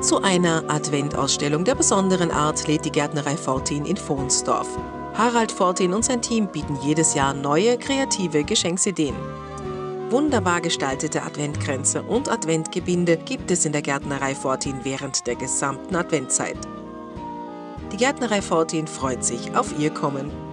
Zu einer Adventausstellung der besonderen Art lädt die Gärtnerei Fortin in Vohnsdorf. Harald Fortin und sein Team bieten jedes Jahr neue, kreative Geschenksideen. Wunderbar gestaltete Adventkränze und Adventgebinde gibt es in der Gärtnerei Fortin während der gesamten Adventzeit. Die Gärtnerei Fortin freut sich auf Ihr Kommen.